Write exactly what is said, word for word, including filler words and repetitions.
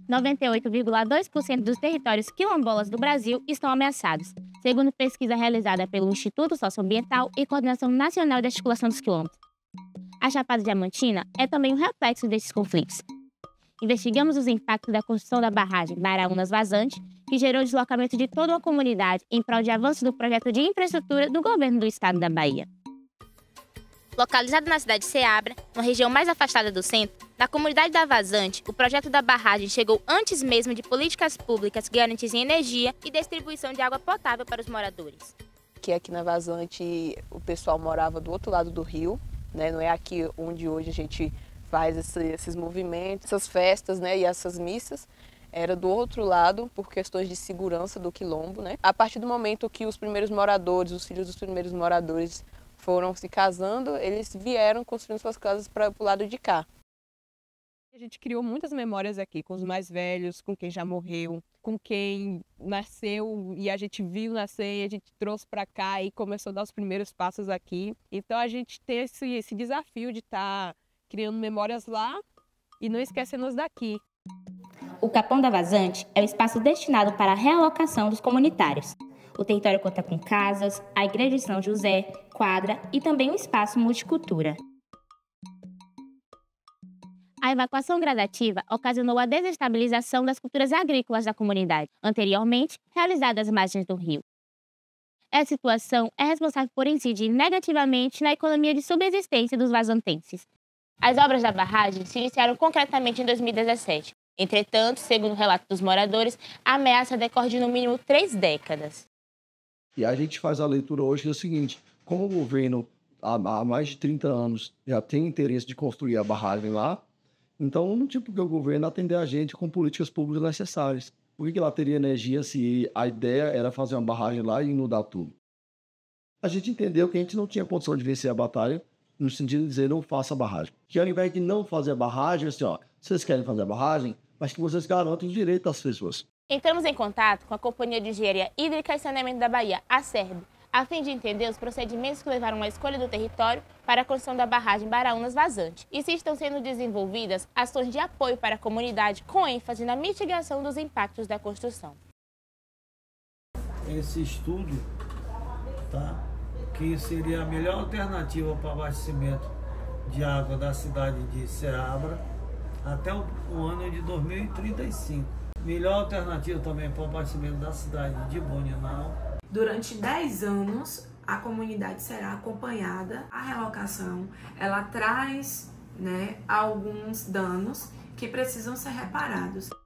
noventa e oito vírgula dois por cento dos territórios quilombolas do Brasil estão ameaçados, segundo pesquisa realizada pelo Instituto Socioambiental e Coordenação Nacional de Articulação dos Quilombos. A Chapada Diamantina é também um reflexo desses conflitos. Investigamos os impactos da construção da barragem Baraunas Vazante, que gerou o deslocamento de toda uma comunidade em prol de avanço do projeto de infraestrutura do governo do estado da Bahia. Localizada na cidade de Ceabra, uma região mais afastada do centro, na comunidade da Vazante, o projeto da barragem chegou antes mesmo de políticas públicas que garantissem energia e distribuição de água potável para os moradores. Que aqui na Vazante o pessoal morava do outro lado do rio, né? Não é aqui onde hoje a gente faz esse, esses movimentos, essas festas, né? E essas missas. Era do outro lado, por questões de segurança do quilombo, né? A partir do momento que os primeiros moradores, os filhos dos primeiros moradores foram se casando, eles vieram construindo suas casas para o lado de cá. A gente criou muitas memórias aqui com os mais velhos, com quem já morreu, com quem nasceu e a gente viu nascer e a gente trouxe para cá e começou a dar os primeiros passos aqui. Então a gente tem esse, esse desafio de estar tá criando memórias lá e não esquecendo as daqui. O Capão da Vazante é o espaço destinado para a realocação dos comunitários. O território conta com casas, a Igreja de São José, quadra e também um espaço multicultura. A evacuação gradativa ocasionou a desestabilização das culturas agrícolas da comunidade, anteriormente realizadas às margens do rio. Essa situação é responsável por incidir negativamente na economia de subsistência dos vazantenses. As obras da barragem se iniciaram concretamente em dois mil e dezessete. Entretanto, segundo o relato dos moradores, a ameaça decorre de no mínimo três décadas. E a gente faz a leitura hoje que é o seguinte: como o governo há, há mais de trinta anos já tem interesse de construir a barragem lá, então não tinha por que o governo atender a gente com políticas públicas necessárias. Por que ela teria energia se a ideia era fazer uma barragem lá e inundar tudo? A gente entendeu que a gente não tinha condição de vencer a batalha, no sentido de dizer não faça a barragem. Que ao invés de não fazer a barragem, assim, ó, vocês querem fazer a barragem, mas que vocês garantem o direito das pessoas. Entramos em contato com a Companhia de Engenharia Hídrica e Saneamento da Bahia, a SERB, a fim de entender os procedimentos que levaram à escolha do território para a construção da barragem Baraunas Vazante e se estão sendo desenvolvidas ações de apoio para a comunidade com ênfase na mitigação dos impactos da construção. Esse estudo, tá, que seria a melhor alternativa para o abastecimento de água da cidade de Ceabra até o, o ano de dois mil e trinta e cinco. Melhor alternativa também para o abastecimento da cidade de Boninal. Durante dez anos, a comunidade será acompanhada. A relocação, ela traz, né, alguns danos que precisam ser reparados.